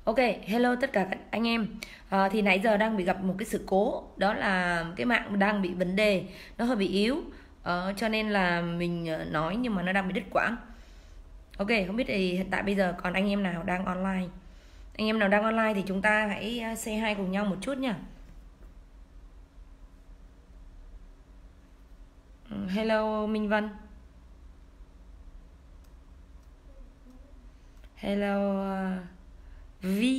Ok, hello tất cả các anh em. Thì nãy giờ đang bị gặp một cái sự cố, đó là cái mạng đang bị vấn đề, nó hơi bị yếu. Cho nên là mình nói nhưng mà nó đang bị đứt quãng. Ok, không biết thì hiện tại bây giờ còn anh em nào đang online. Anh em nào đang online thì chúng ta hãy say hi cùng nhau một chút nha. Hello Minh Vân. Hello Vi.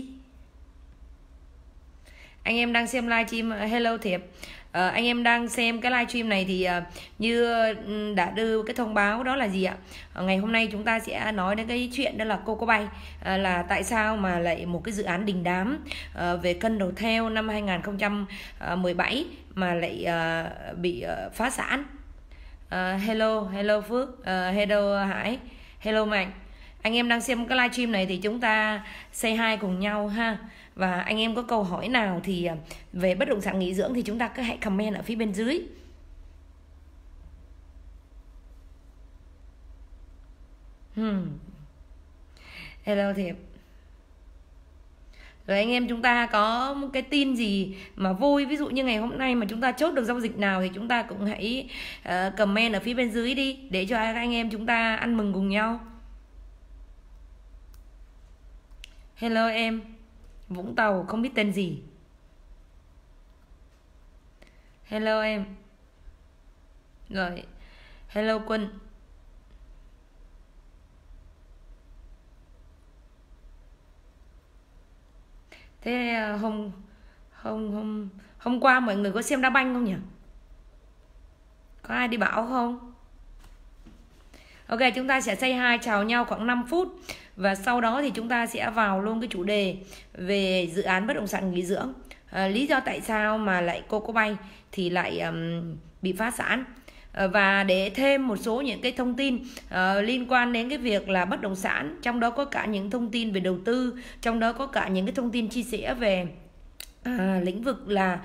Anh em đang xem livestream. Hello Thiệp. Anh em đang xem cái livestream này thì như đã đưa cái thông báo đó là gì ạ? Ngày hôm nay chúng ta sẽ nói đến cái chuyện đó là Coco Bay, là tại sao mà lại một cái dự án đình đám về cân đầu theo năm 2017 mà lại bị phá sản. Hello Phước, hello Hải, hello Mạnh. Anh em đang xem cái livestream này thì chúng ta say hi cùng nhau ha. Và anh em có câu hỏi nào thì về bất động sản nghỉ dưỡng thì chúng ta cứ hãy comment ở phía bên dưới. Hello Thiệp. Rồi anh em chúng ta có một cái tin gì mà vui, ví dụ như ngày hôm nay mà chúng ta chốt được giao dịch nào thì chúng ta cũng hãy comment ở phía bên dưới đi, để cho các anh em chúng ta ăn mừng cùng nhau. Hello em Vũng Tàu không biết tên gì. Hello em. Rồi, hello Quân. Thế hôm hôm hôm hôm qua mọi người có xem đá banh không nhỉ? Có ai đi bảo không? Ok, chúng ta sẽ say hi chào nhau khoảng 5 phút. Và sau đó thì chúng ta sẽ vào luôn cái chủ đề về dự án bất động sản nghỉ dưỡng. Lý do tại sao mà lại Coco Bay thì lại bị phá sản. Và để thêm một số những cái thông tin liên quan đến cái việc là bất động sản, trong đó có cả những thông tin về đầu tư, trong đó có cả những cái thông tin chia sẻ về lĩnh vực là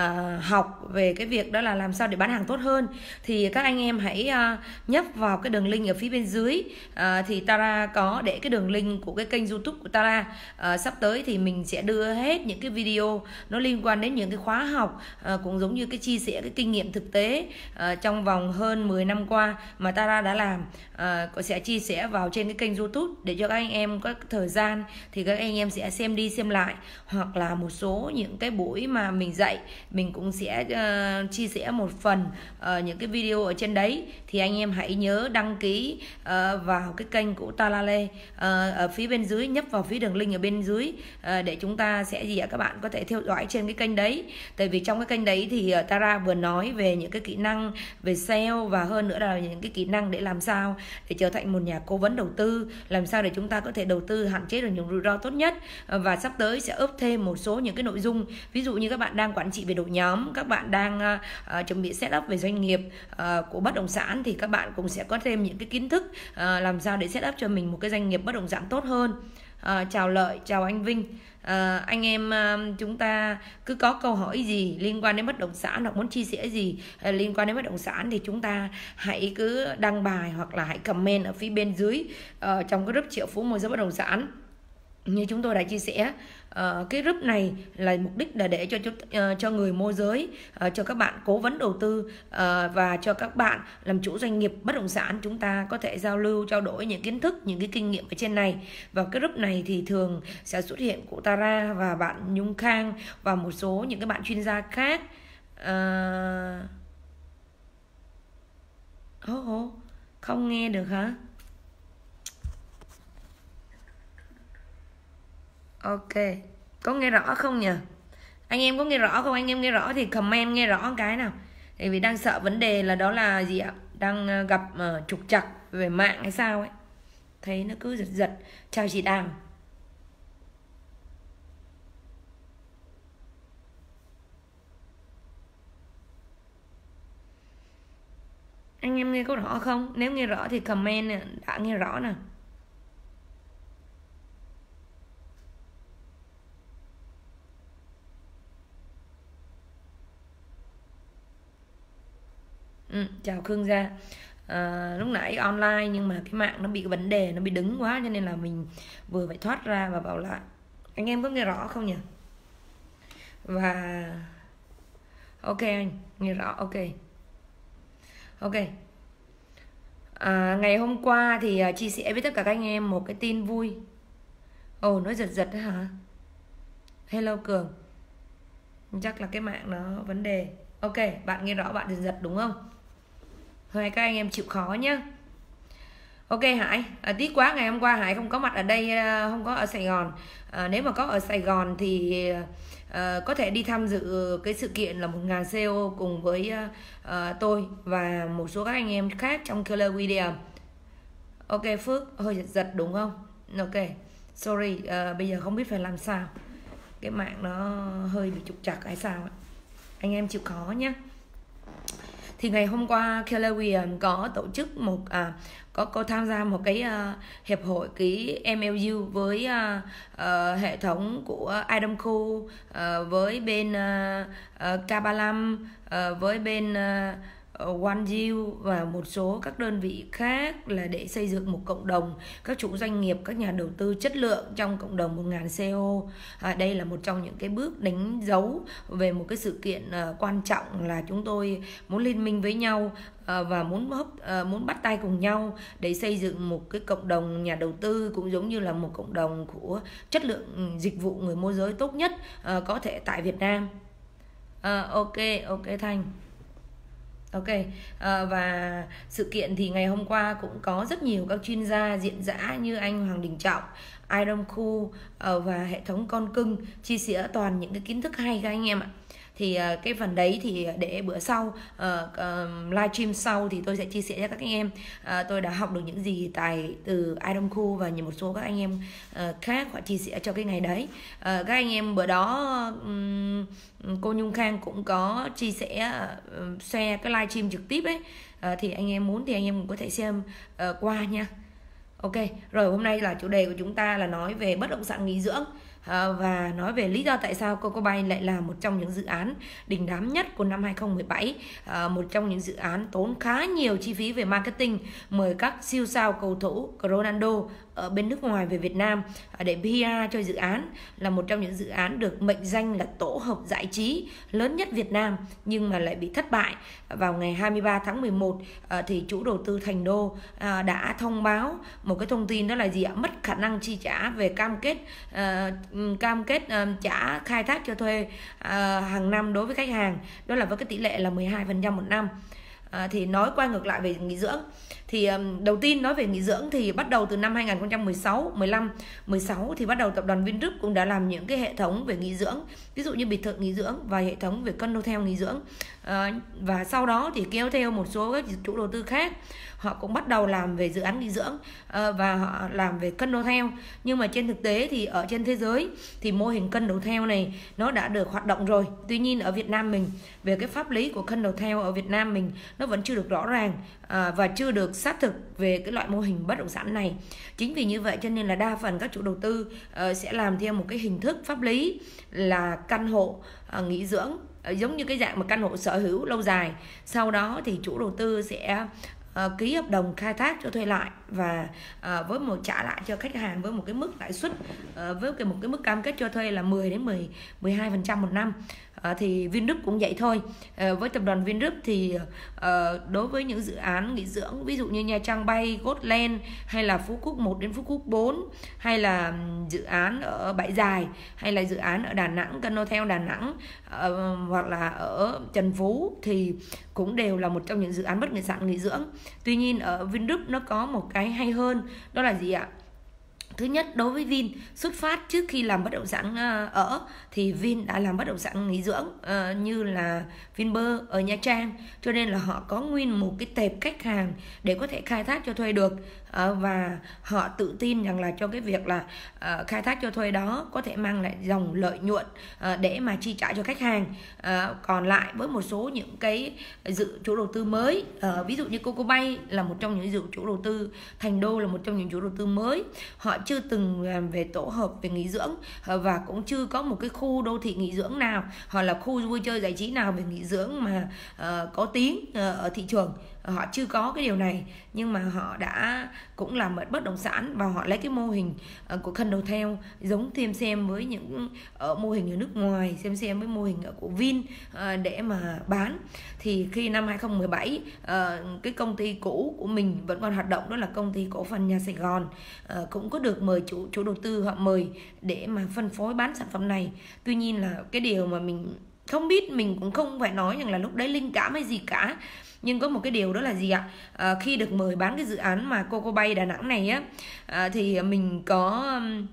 học về cái việc đó là làm sao để bán hàng tốt hơn, thì các anh em hãy nhấp vào cái đường link ở phía bên dưới. Thì Tara có để cái đường link của cái kênh YouTube của Tara. Sắp tới thì mình sẽ đưa hết những cái video nó liên quan đến những cái khóa học, cũng giống như cái chia sẻ cái kinh nghiệm thực tế trong vòng hơn 10 năm qua mà Tara đã làm, sẽ chia sẻ vào trên cái kênh YouTube để cho các anh em có thời gian thì các anh em sẽ xem đi xem lại, hoặc là một số những cái buổi mà mình dạy mình cũng sẽ chia sẻ một phần những cái video ở trên đấy. Thì anh em hãy nhớ đăng ký vào cái kênh của Tara Lê ở phía bên dưới, nhấp vào phía đường link ở bên dưới để chúng ta sẽ gì ạ, các bạn có thể theo dõi trên cái kênh đấy. Tại vì trong cái kênh đấy thì Tara vừa nói về những cái kỹ năng về sale, và hơn nữa là những cái kỹ năng để làm sao để trở thành một nhà cố vấn đầu tư, làm sao để chúng ta có thể đầu tư hạn chế được những rủi ro tốt nhất. Và sắp tới sẽ úp thêm một số những cái nội dung, ví dụ như các bạn đang quản trị về đội nhóm, các bạn đang chuẩn bị set up về doanh nghiệp của bất động sản, thì các bạn cũng sẽ có thêm những cái kiến thức làm sao để set up cho mình một cái doanh nghiệp bất động sản tốt hơn. Chào Lợi, chào anh Vinh. Anh em chúng ta cứ có câu hỏi gì liên quan đến bất động sản hoặc muốn chia sẻ gì liên quan đến bất động sản thì chúng ta hãy cứ đăng bài hoặc là hãy comment ở phía bên dưới trong cái group triệu phú môi giới bất động sản. Như chúng tôi đã chia sẻ, cái group này là mục đích là để cho người môi giới, cho các bạn cố vấn đầu tư, và cho các bạn làm chủ doanh nghiệp bất động sản, chúng ta có thể giao lưu trao đổi những kiến thức, những cái kinh nghiệm ở trên này. Và cái group này thì thường sẽ xuất hiện của Tara và bạn Nhung Khang và một số những cái bạn chuyên gia khác. Không nghe được hả? Ok, có nghe rõ không nhỉ? Anh em có nghe rõ không? Anh em nghe rõ thì comment nghe rõ cái nào. Tại vì đang sợ vấn đề là đó là gì ạ? Đang gặp trục trặc về mạng hay sao ấy. Thấy nó cứ giật giật. Chào chị Đào. Anh em nghe có rõ không? Nếu nghe rõ thì comment đã nghe rõ nè. Chào Khương Gia. Lúc nãy online nhưng mà cái mạng nó bị vấn đề, nó bị đứng quá cho nên là mình vừa phải thoát ra và vào lại. Anh em có nghe rõ không nhỉ? Và ok anh nghe rõ. Ok. Ngày hôm qua thì chia sẻ với tất cả các anh em một cái tin vui. Nói giật đấy hả? Hello Cường, chắc là cái mạng nó vấn đề. Ok, bạn nghe rõ, bạn giật đúng không? Thôi các anh em chịu khó nhá. Ok Hải, tiếc quá ngày hôm qua Hải không có mặt ở đây, không có ở Sài Gòn. Nếu mà có ở Sài Gòn thì có thể đi tham dự cái sự kiện là 1000 CO cùng với tôi và một số các anh em khác trong Keller Williams. Ok Phước, hơi giật đúng không? Ok, sorry, bây giờ không biết phải làm sao. Cái mạng nó hơi bị trục trặc hay sao ạ? Anh em chịu khó nhé. Thì ngày hôm qua Keller Williams có tổ chức có tham gia một cái hiệp hội ký MOU với hệ thống của Idemco, với bên Kabalam, với bên OneView và một số các đơn vị khác, là để xây dựng một cộng đồng các chủ doanh nghiệp, các nhà đầu tư chất lượng trong cộng đồng 1000 CO. Đây là một trong những cái bước đánh dấu về một cái sự kiện quan trọng, là chúng tôi muốn liên minh với nhau và muốn bắt tay cùng nhau để xây dựng một cái cộng đồng nhà đầu tư, cũng giống như là một cộng đồng của chất lượng dịch vụ người môi giới tốt nhất có thể tại Việt Nam. Ok Thanh. Ok, và sự kiện thì ngày hôm qua cũng có rất nhiều các chuyên gia diện dã như anh Hoàng Đình Trọng, Idemco và hệ thống Con Cưng chia sẻ toàn những cái kiến thức hay các anh em ạ. Thì cái phần đấy thì để bữa sau livestream sau thì tôi sẽ chia sẻ cho các anh em tôi đã học được những gì từ Idemco và một số các anh em khác họ chia sẻ cho cái ngày đấy. Các anh em bữa đó cô Nhung Khang cũng có chia sẻ share cái livestream trực tiếp ấy, thì anh em muốn thì anh em cũng có thể xem qua nha. Ok, rồi hôm nay là chủ đề của chúng ta là nói về bất động sản nghỉ dưỡng. Và nói về lý do tại sao Cocobank lại là một trong những dự án đình đám nhất của năm 2017, một trong những dự án tốn khá nhiều chi phí về marketing, mời các siêu sao cầu thủ Ronaldo ở bên nước ngoài về Việt Nam để PR cho dự án, là một trong những dự án được mệnh danh là tổ hợp giải trí lớn nhất Việt Nam, nhưng mà lại bị thất bại. Vào ngày 23 tháng 11 thì chủ đầu tư Thành Đô đã thông báo một cái thông tin, đó là gì ạ? Mất khả năng chi trả về cam kết trả khai thác cho thuê hàng năm đối với khách hàng, đó là với cái tỷ lệ là 12% một năm. Thì nói qua ngược lại về nghỉ dưỡng, thì đầu tiên nói về nghỉ dưỡng thì bắt đầu từ năm 2016, 15, 16 thì bắt đầu tập đoàn Vingroup cũng đã làm những cái hệ thống về nghỉ dưỡng, ví dụ như biệt thự nghỉ dưỡng và hệ thống về condotel nghỉ dưỡng. Và sau đó thì kéo theo một số các chủ đầu tư khác, họ cũng bắt đầu làm về dự án nghỉ dưỡng và họ làm về condotel. Nhưng mà trên thực tế thì ở trên thế giới thì mô hình condotel này nó đã được hoạt động rồi. Tuy nhiên ở Việt Nam mình, về cái pháp lý của condotel ở Việt Nam mình nó vẫn chưa được rõ ràng và chưa được xác thực về cái loại mô hình bất động sản này. Chính vì như vậy cho nên là đa phần các chủ đầu tư sẽ làm theo một cái hình thức pháp lý là căn hộ nghỉ dưỡng, giống như cái dạng mà căn hộ sở hữu lâu dài. Sau đó thì chủ đầu tư sẽ ký hợp đồng khai thác cho thuê lại và với một trả lại cho khách hàng với một cái mức lãi suất, với một cái mức cam kết cho thuê là 10 đến 12% một năm. Thì Vingroup cũng vậy thôi. Với tập đoàn Vingroup thì đối với những dự án nghỉ dưỡng, ví dụ như Nha Trang Bay, Goldland, hay là Phú Quốc 1 đến Phú Quốc 4, hay là dự án ở Bãi Dài, hay là dự án ở Đà Nẵng, condotel Đà Nẵng, hoặc là ở Trần Phú, thì cũng đều là một trong những dự án bất động sản nghỉ dưỡng. Tuy nhiên ở Vingroup nó có một cái hay hơn, đó là gì ạ? Thứ nhất, đối với Vin, xuất phát trước khi làm bất động sản ở thì Vin đã làm bất động sản nghỉ dưỡng như là Vinpearl ở Nha Trang, cho nên là họ có nguyên một cái tệp khách hàng để có thể khai thác cho thuê được. Và họ tự tin rằng là cho cái việc là khai thác cho thuê đó có thể mang lại dòng lợi nhuận để mà chi trả cho khách hàng. Còn lại với một số những cái chủ đầu tư mới, ví dụ như Cocobank là một trong những chủ đầu tư, Thành Đô là một trong những chủ đầu tư mới, họ chưa từng làm về tổ hợp về nghỉ dưỡng và cũng chưa có một cái khu đô thị nghỉ dưỡng nào hoặc là khu vui chơi giải trí nào về nghỉ dưỡng mà có tiếng ở thị trường. họ chưa có cái điều này, nhưng mà họ đã cũng làm ở bất động sản và họ lấy cái mô hình của Condotel giống xem với những mô hình ở nước ngoài, xem với mô hình của Vin để mà bán. Thì khi năm 2017 cái công ty cũ của mình vẫn còn hoạt động, đó là công ty cổ phần Nhà Sài Gòn, cũng có được mời chủ đầu tư họ mời để mà phân phối bán sản phẩm này. Tuy nhiên là cái điều mà mình không biết, mình cũng không phải nói rằng là lúc đấy linh cảm hay gì cả, nhưng có một cái điều đó là gì ạ? Khi được mời bán cái dự án mà Coco Bay Đà Nẵng này á, thì mình có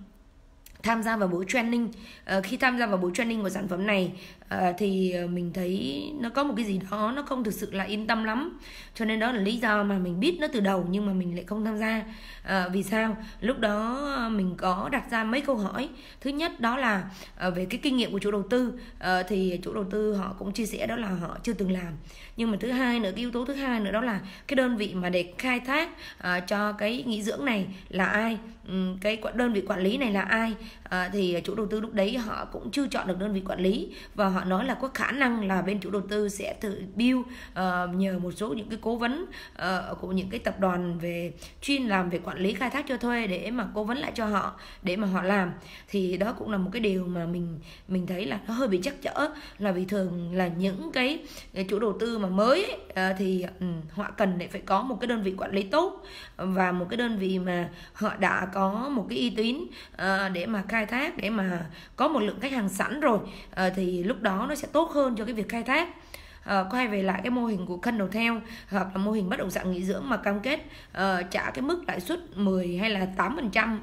tham gia vào buổi training. Khi tham gia vào buổi training của sản phẩm này thì mình thấy nó có một cái gì đó nó không thực sự là yên tâm lắm, cho nên đó là lý do mà mình biết nó từ đầu nhưng mà mình lại không tham gia. Vì sao? Lúc đó mình có đặt ra mấy câu hỏi. Thứ nhất đó là về cái kinh nghiệm của chủ đầu tư, thì chủ đầu tư họ cũng chia sẻ đó là họ chưa từng làm. Nhưng mà thứ hai nữa, cái yếu tố thứ hai nữa đó là cái đơn vị mà để khai thác cho cái nghỉ dưỡng này là ai, cái đơn vị quản lý này là ai. Thì chủ đầu tư lúc đấy họ cũng chưa chọn được đơn vị quản lý, và họ nói là có khả năng là bên chủ đầu tư sẽ tự build nhờ một số những cái cố vấn của những cái tập đoàn về chuyên làm về quản lý khai thác cho thuê để mà cố vấn lại cho họ để mà họ làm. Thì đó cũng là một cái điều mà mình thấy là nó hơi bị trắc trở, là vì thường là những cái chủ đầu tư mà mới ấy, thì họ cần để phải có một cái đơn vị quản lý tốt và một cái đơn vị mà họ đã có một cái uy tín để mà khai thác, để mà có một lượng khách hàng sẵn rồi, thì lúc đó nó sẽ tốt hơn cho cái việc khai thác. Quay về lại cái mô hình của Condotel hoặc là mô hình bất động sản nghỉ dưỡng mà cam kết trả cái mức lãi suất 10 hay là 8%,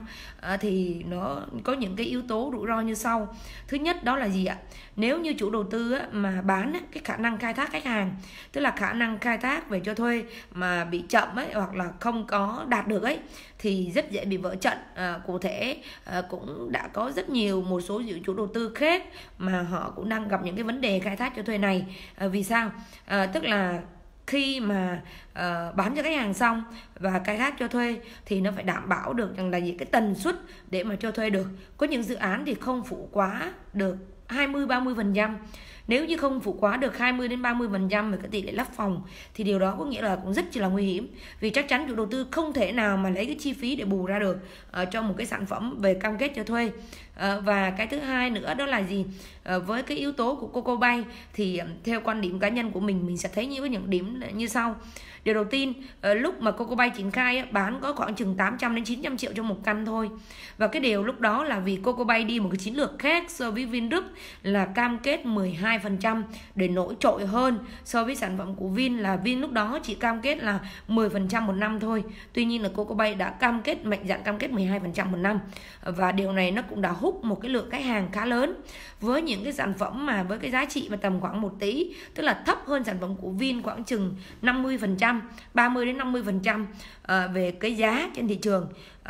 thì nó có những cái yếu tố rủi ro như sau. Thứ nhất đó là gì ạ? Nếu như chủ đầu tư mà bán cái khả năng khai thác khách hàng, tức là khả năng khai thác về cho thuê mà bị chậm ấy, hoặc là không có đạt được ấy, thì rất dễ bị vỡ trận. Cụ thể cũng đã có rất nhiều một số chủ đầu tư khác mà họ cũng đang gặp những cái vấn đề khai thác cho thuê này. Vì sao? Tức là khi mà bán cho khách hàng xong và khai thác cho thuê thì nó phải đảm bảo được rằng là gì cái tần suất để mà cho thuê được. Có những dự án thì không phụ quá được 20-30%. Nếu như không phụ quá được 20-30% về cái tỷ lệ lắp phòng thì điều đó có nghĩa là cũng rất là nguy hiểm, vì chắc chắn chủ đầu tư không thể nào mà lấy cái chi phí để bù ra được cho một cái sản phẩm về cam kết cho thuê. Và cái thứ hai nữa đó là gì? Với cái yếu tố của Coco Bay thì theo quan điểm cá nhân của mình sẽ thấy những điểm như sau. Điều đầu tiên, lúc mà Coco Bay triển khai bán có khoảng chừng 800 đến 900 triệu cho một căn thôi. Và cái điều lúc đó là vì Coco Bay đi một cái chiến lược khác so với Vingroup là cam kết 12% để nổi trội hơn so với sản phẩm của Vin, là Vin lúc đó chỉ cam kết là 10% một năm thôi. Tuy nhiên là Coco Bay đã cam kết, mạnh dạn cam kết 12% một năm. Và điều này nó cũng đã hút một cái lượng khách hàng khá lớn với những cái sản phẩm mà với cái giá trị mà tầm khoảng 1 tỷ, tức là thấp hơn sản phẩm của Vin khoảng chừng 50%, 30 đến 50% về cái giá trên thị trường,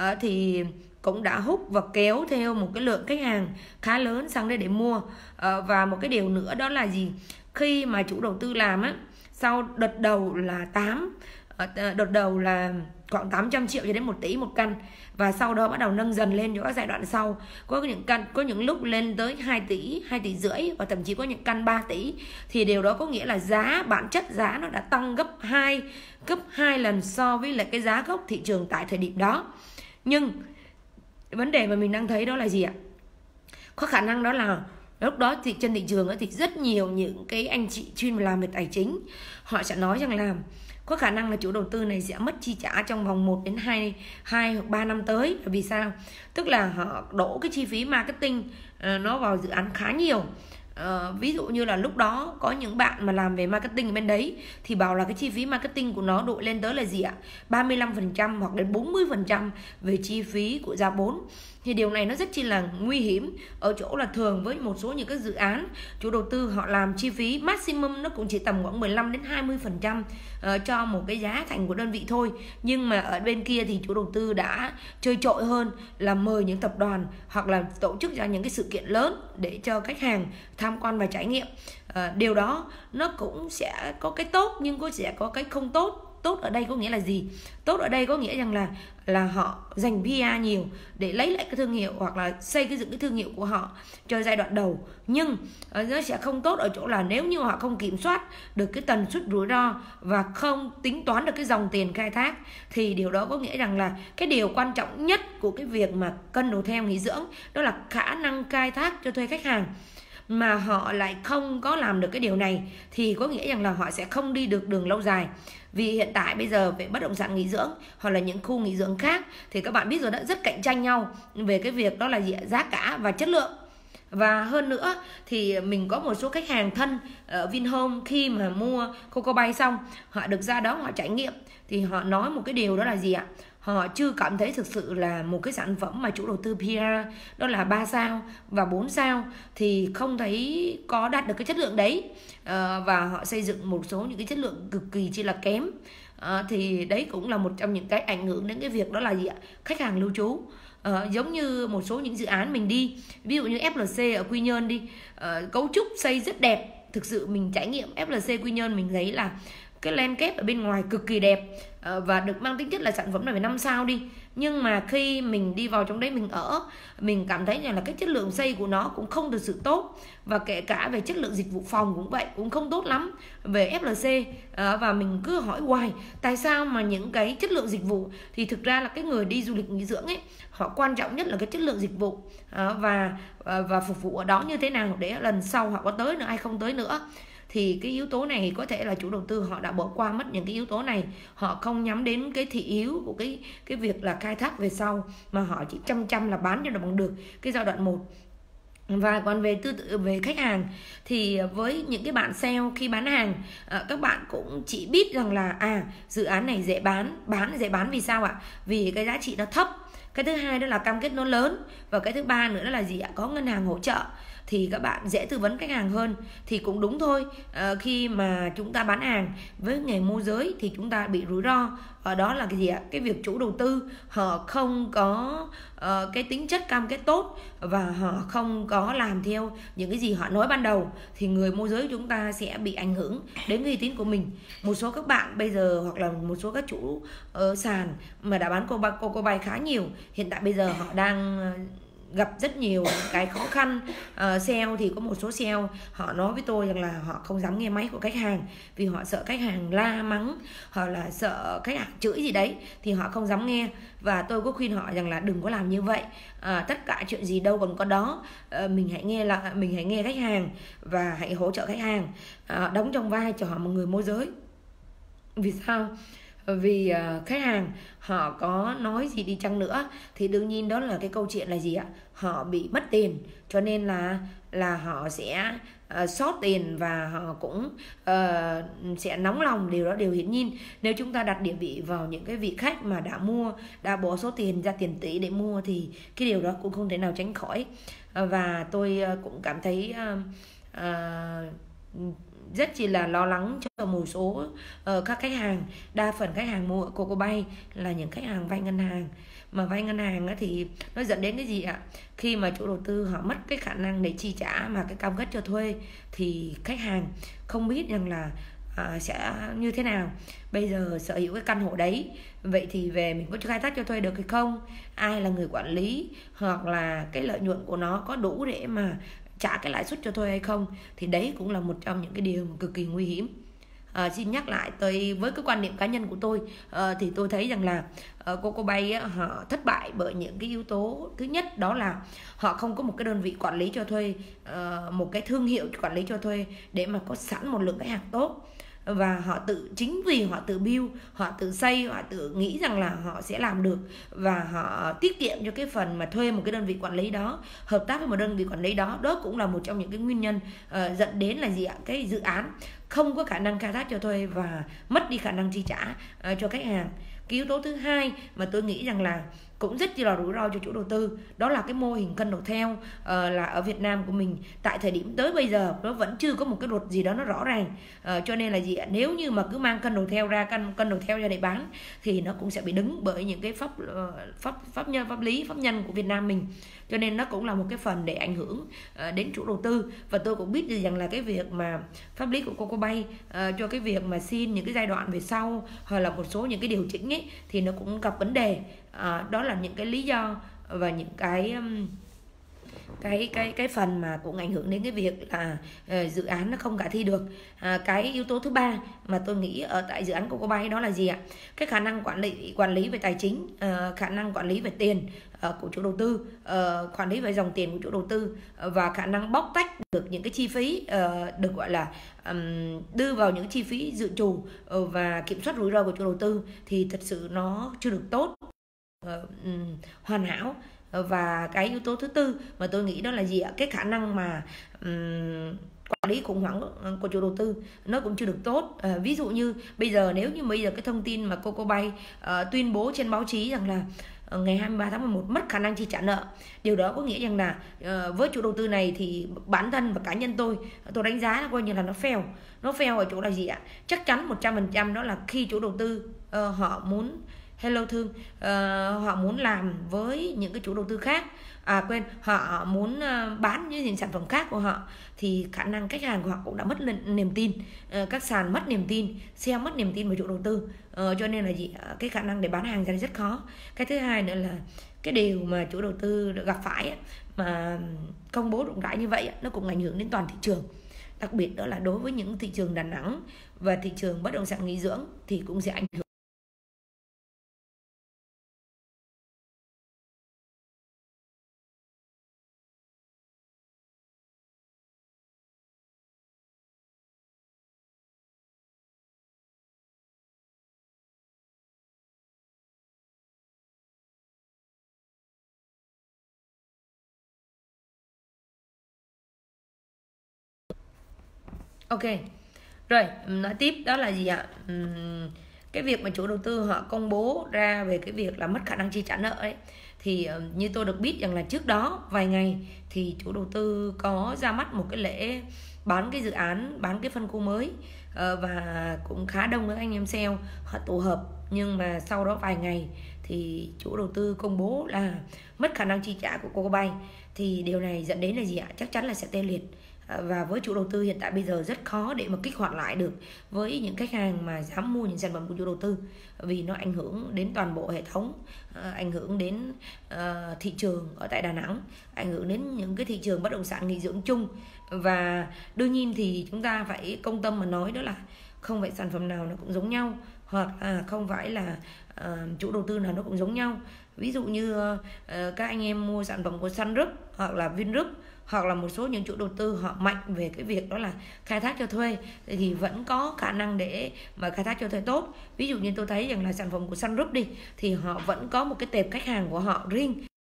thì cũng đã hút và kéo theo một cái lượng khách hàng khá lớn sang đây để mua. Và một cái điều nữa đó là gì? Khi mà chủ đầu tư làm sau đợt đầu là khoảng 800 triệu cho đến 1 tỷ một căn, và sau đó bắt đầu nâng dần lên cho các giai đoạn sau. Có những lúc lên tới 2 tỷ, 2 tỷ rưỡi, và thậm chí có những căn 3 tỷ. Thì điều đó có nghĩa là bản chất giá nó đã tăng gấp 2 lần so với lại cái giá gốc thị trường tại thời điểm đó. Nhưng vấn đề mà mình đang thấy đó là gì ạ? Có khả năng đó là lúc đó thì trên thị trường thì rất nhiều những cái anh chị chuyên làm về tài chính, họ sẽ nói rằng là có khả năng là chủ đầu tư này sẽ mất chi trả trong vòng 1 đến 2 hoặc 3 năm tới. Vì sao? Tức là họ đổ cái chi phí marketing nó vào dự án khá nhiều. Ví dụ như là lúc đó có những bạn mà làm về marketing bên đấy thì bảo là cái chi phí marketing của nó đội lên tới là gì ạ? 35% hoặc đến 40% về chi phí của giá vốn. Thì điều này nó rất chi là nguy hiểm ở chỗ là thường với một số những cái dự án chủ đầu tư họ làm chi phí maximum nó cũng chỉ tầm khoảng 15 đến 20% cho một cái giá thành của đơn vị thôi. Nhưng mà ở bên kia thì chủ đầu tư đã chơi trội hơn, là mời những tập đoàn hoặc là tổ chức ra những cái sự kiện lớn để cho khách hàng tham quan và trải nghiệm. Điều đó nó cũng sẽ có cái tốt nhưng cũng sẽ có cái không tốt. tốt ở đây có nghĩa là gì? Tốt ở đây có nghĩa rằng là họ dành PR nhiều để lấy lại cái thương hiệu hoặc là xây dựng cái thương hiệu của họ cho giai đoạn đầu. Nhưng nó sẽ không tốt ở chỗ là nếu như họ không kiểm soát được cái tần suất rủi ro và không tính toán được cái dòng tiền khai thác, thì điều đó có nghĩa rằng là cái điều quan trọng nhất của cái việc mà cân đồ theo nghỉ dưỡng đó là khả năng khai thác cho thuê khách hàng, mà họ lại không có làm được cái điều này thì có nghĩa rằng là họ sẽ không đi được đường lâu dài. Vì hiện tại bây giờ về bất động sản nghỉ dưỡng hoặc là những khu nghỉ dưỡng khác thì các bạn biết rồi, đã rất cạnh tranh nhau về cái việc đó là giá cả và chất lượng. Và hơn nữa thì mình có một số khách hàng thân ở Vinhome khi mà mua Coco Bay xong, họ được ra đó họ trải nghiệm thì họ nói một cái điều đó là gì ạ? Họ chưa cảm thấy thực sự là một cái sản phẩm mà chủ đầu tư PR đó là 3 sao và 4 sao thì không thấy có đạt được cái chất lượng đấy. Và họ xây dựng một số những cái chất lượng cực kỳ chỉ là kém. Thì đấy cũng là một trong những cái ảnh hưởng đến cái việc đó là gì ạ? Khách hàng lưu trú. Giống như một số những dự án mình đi, ví dụ như FLC ở Quy Nhơn đi, cấu trúc xây rất đẹp. Thực sự mình trải nghiệm FLC Quy Nhơn mình thấy là cái landscape ở bên ngoài cực kỳ đẹp và được mang tính chất là sản phẩm này phải 5 sao đi. Nhưng mà khi mình đi vào trong đấy mình ở, mình cảm thấy là cái chất lượng xây của nó cũng không thực sự tốt. Và kể cả về chất lượng dịch vụ phòng cũng vậy, cũng không tốt lắm về FLC. Và mình cứ hỏi hoài tại sao mà những cái chất lượng dịch vụ, thì thực ra là cái người đi du lịch nghỉ dưỡng ấy, họ quan trọng nhất là cái chất lượng dịch vụ và phục vụ ở đó như thế nào để lần sau họ có tới nữa hay không tới nữa. Thì cái yếu tố này có thể là chủ đầu tư họ đã bỏ qua mất những cái yếu tố này, họ không nhắm đến cái thị yếu của cái việc là khai thác về sau, mà họ chỉ chăm là bán cho nó bằng được cái giai đoạn 1. Và còn về khách hàng thì với những cái bạn sale khi bán hàng, các bạn cũng chỉ biết rằng là dự án này dễ bán vì sao ạ? Vì cái giá trị nó thấp. Cái thứ hai đó là cam kết nó lớn, và cái thứ ba nữa đó là gì ạ? Có ngân hàng hỗ trợ thì các bạn dễ tư vấn khách hàng hơn. Thì cũng đúng thôi, khi mà chúng ta bán hàng với nghề môi giới thì chúng ta bị rủi ro. Ở đó là cái gì ạ? Cái việc chủ đầu tư họ không có cái tính chất cam kết tốt và họ không có làm theo những cái gì họ nói ban đầu, thì người môi giới chúng ta sẽ bị ảnh hưởng đến uy tín của mình. Một số các bạn bây giờ hoặc là một số các chủ sàn mà đã bán Coco Bay khá nhiều, hiện tại bây giờ họ đang gặp rất nhiều cái khó khăn. Sale thì có một số sale họ nói với tôi rằng là họ không dám nghe máy của khách hàng vì họ sợ khách hàng la mắng hoặc là sợ khách hàng chửi gì đấy thì họ không dám nghe. Và tôi có khuyên họ rằng là đừng có làm như vậy. Tất cả chuyện gì đâu còn có đó. Mình hãy nghe khách hàng và hãy hỗ trợ khách hàng, đóng trong vai trò một người môi giới. Vì sao? Vì khách hàng họ có nói gì đi chăng nữa thì đương nhiên đó là cái câu chuyện là gì ạ? Họ bị mất tiền, cho nên là họ sẽ sót tiền và họ cũng sẽ nóng lòng. Điều đó điều hiển nhiên. Nếu chúng ta đặt địa vị vào những cái vị khách mà đã bỏ số tiền ra tiền tỷ để mua thì cái điều đó cũng không thể nào tránh khỏi. Và tôi cũng cảm thấy rất chỉ là lo lắng cho một số các khách hàng. Đa phần khách hàng mua ở Coco Bay là những khách hàng vay ngân hàng. Mà vay ngân hàng thì nó dẫn đến cái gì ạ? Khi mà chủ đầu tư họ mất cái khả năng để chi trả mà cái cam kết cho thuê thì khách hàng không biết rằng là sẽ như thế nào. Bây giờ sở hữu cái căn hộ đấy, vậy thì về mình có khai thác cho thuê được hay không? Ai là người quản lý? Hoặc là cái lợi nhuận của nó có đủ để mà trả cái lãi suất cho thuê hay không? Thì đấy cũng là một trong những cái điều cực kỳ nguy hiểm. Xin nhắc lại, với cái quan niệm cá nhân của tôi thì tôi thấy rằng là Coco Bay họ thất bại bởi những cái yếu tố. Thứ nhất đó là họ không có một cái đơn vị quản lý cho thuê, một cái thương hiệu quản lý cho thuê để mà có sẵn một lượng khách hàng tốt. Và chính vì họ tự build, họ tự xây, họ tự nghĩ rằng là họ sẽ làm được, và họ tiết kiệm cho cái phần mà thuê một cái đơn vị quản lý đó, hợp tác với một đơn vị quản lý đó. Đó cũng là một trong những cái nguyên nhân dẫn đến là gì ạ? Cái dự án không có khả năng khai thác cho thuê và mất đi khả năng chi trả cho khách hàng. Cái yếu tố thứ hai mà tôi nghĩ rằng là cũng rất là rủi ro cho chủ đầu tư. Đó là cái mô hình cân đầu theo là ở Việt Nam của mình tại thời điểm tới bây giờ nó vẫn chưa có một cái luật gì đó nó rõ ràng. Cho nên là gì ạ, nếu như mà cứ mang cân đầu theo ra, cân đầu theo ra để bán thì nó cũng sẽ bị đứng bởi những cái pháp nhân của Việt Nam mình. Cho nên nó cũng là một cái phần để ảnh hưởng đến chủ đầu tư. Và tôi cũng biết rằng là cái việc mà pháp lý của Cocobay cho cái việc mà xin những cái giai đoạn về sau hoặc là một số những cái điều chỉnh ấy, thì nó cũng gặp vấn đề. Đó là những cái lý do và những cái phần mà cũng ảnh hưởng đến cái việc là dự án nó không khả thi được. Cái yếu tố thứ ba mà tôi nghĩ ở tại dự án Cocobay đó là gì ạ? Cái khả năng quản lý về tài chính, khả năng quản lý về tiền của chủ đầu tư, quản lý về dòng tiền của chủ đầu tư, và khả năng bóc tách được những cái chi phí, được gọi là đưa vào những chi phí dự trù và kiểm soát rủi ro của chủ đầu tư thì thật sự nó chưa được tốt, hoàn hảo. Và cái yếu tố thứ tư mà tôi nghĩ đó là gì ạ? Cái khả năng mà quản lý khủng hoảng của chủ đầu tư nó cũng chưa được tốt. Ví dụ như bây giờ, nếu như bây giờ cái thông tin mà Cocobay tuyên bố trên báo chí rằng là ngày 23 tháng 11 mất khả năng chi trả nợ, điều đó có nghĩa rằng là với chủ đầu tư này thì bản thân và cá nhân tôi đánh giá là coi như là nó fail ở chỗ là gì ạ? Chắc chắn 100% đó là khi chủ đầu tư họ muốn họ muốn làm với những cái chủ đầu tư khác, họ muốn bán những sản phẩm khác của họ, thì khả năng khách hàng của họ cũng đã mất niềm tin, các sàn mất niềm tin, sale mất niềm tin vào chủ đầu tư. Cho nên là gì, cái khả năng để bán hàng ra rất khó. Cái thứ hai nữa là cái điều mà chủ đầu tư gặp phải mà công bố rộng rãi như vậy nó cũng ảnh hưởng đến toàn thị trường, đặc biệt đó là đối với những thị trường Đà Nẵng và thị trường bất động sản nghỉ dưỡng thì cũng sẽ ảnh hưởng. Ok, rồi nói tiếp đó là gì ạ? Cái việc mà chủ đầu tư họ công bố ra về cái việc là mất khả năng chi trả nợ ấy, thì như tôi được biết rằng là trước đó vài ngày thì chủ đầu tư có ra mắt một cái lễ bán cái dự án, bán cái phân khu mới, và cũng khá đông các anh em sale họ tụ hợp. Nhưng mà sau đó vài ngày thì chủ đầu tư công bố là mất khả năng chi trả của Cocobay, thì điều này dẫn đến là gì ạ? Chắc chắn là sẽ tê liệt. Và với chủ đầu tư hiện tại bây giờ rất khó để mà kích hoạt lại được với những khách hàng mà dám mua những sản phẩm của chủ đầu tư, vì nó ảnh hưởng đến toàn bộ hệ thống, ảnh hưởng đến thị trường ở tại Đà Nẵng, ảnh hưởng đến những cái thị trường bất động sản nghỉ dưỡng chung. Và đương nhiên thì chúng ta phải công tâm mà nói đó là không phải sản phẩm nào nó cũng giống nhau, hoặc là không phải là chủ đầu tư nào nó cũng giống nhau. Ví dụ như các anh em mua sản phẩm của Sun Group hoặc là Vingroup, hoặc là một số những chủ đầu tư họ mạnh về cái việc đó là khai thác cho thuê, thì vẫn có khả năng để mà khai thác cho thuê tốt. Ví dụ như tôi thấy rằng là sản phẩm của Sun Group đi, thì họ vẫn có một cái tệp khách hàng của họ riêng.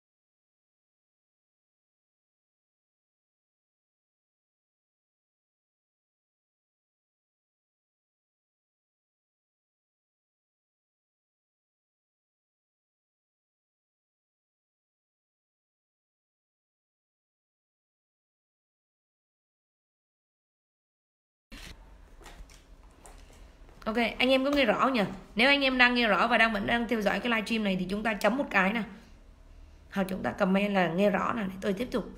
Ok, anh em có nghe rõ nhỉ? Nếu anh em đang nghe rõ và vẫn đang theo dõi cái livestream này thì chúng ta chấm một cái nào, hoặc chúng ta comment là nghe rõ nào để tôi tiếp tục.